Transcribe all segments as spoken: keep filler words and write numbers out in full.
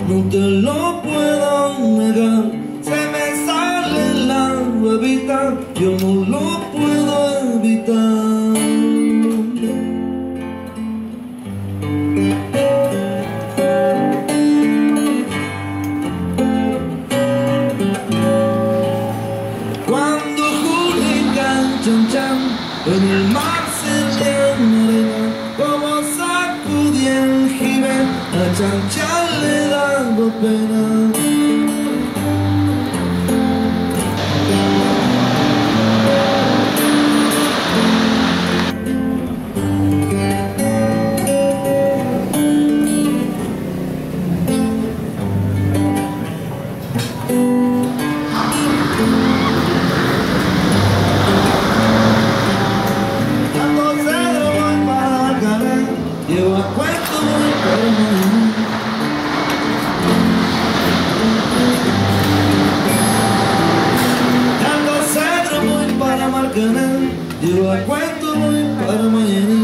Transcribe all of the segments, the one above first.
no te lo puedo negar. Se me sale la babita, yo no lo puedo evitar. Cuando Julica chan chan en el mar se arena, como sacudía el jibe, a Chan Chan le daba pena. Llevo a cuento muy permanente. Dando cedro muy para Marcané. Llevo a cuento muy para mañana.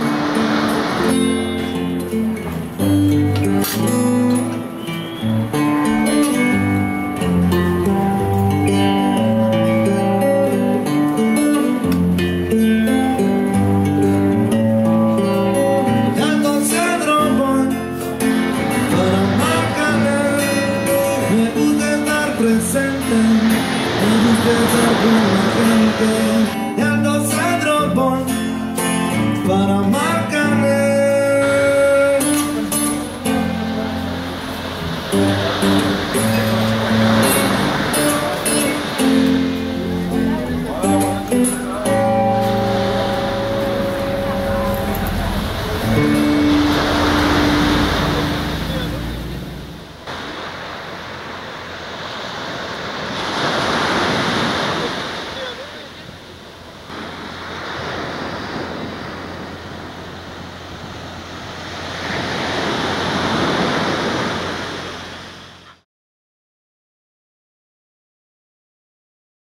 Presente, me gusta estar con la gente, y ando cedro voy para Marcané.